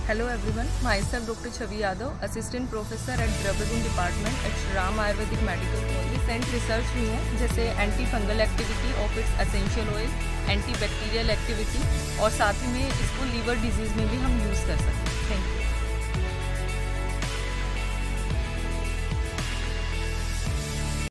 Hello everyone, myself Dr. Chavi Yadav, Assistant Professor at Drabadun Department at Shri Ram Ayurvedic Medical College। Recent research हुई है जैसे anti fungal activity of its essential oil, anti bacterial activity और साथ ही में इसको liver disease में भी हम यूज़ कर सकते हैं। Thank you.